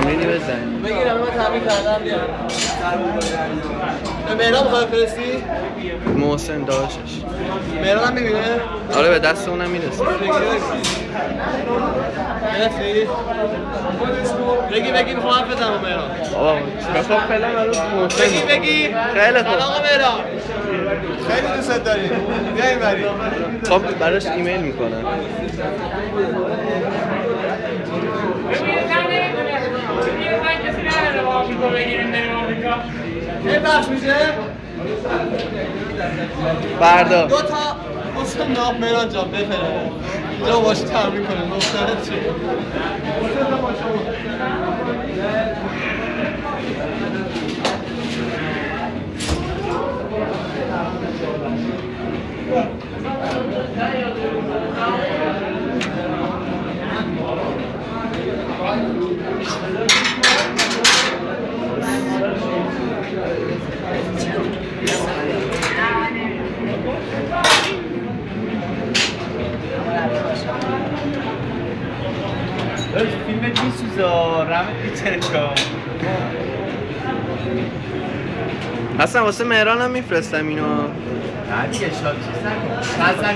تمرینی بزنیم. بگیرم من تمرین کردم بیام. به مهران میخوای فرستی؟ محسن داشتش. مهران هم میبینه؟ آره به دست اونم میرسه. بگی میخوام حرف بزنم با مهران. بابا بخواب فعلا الان محسن. بگی. خیلی خوب. سلام آقا مهران. خیلی دوست داریم. بیا اینوری. خب براش ایمیل میکنم. یه بخش میشه؟ بردا دو تا حسن ناب مهران جان بفرمایید. اینجا باشه تمرین کنه. مختلط چیه؟ فیلمت میسوزا رمت میترکا اصلا واسه مهران هم میفرستم اینو. نه دیگه شاد چیز نکن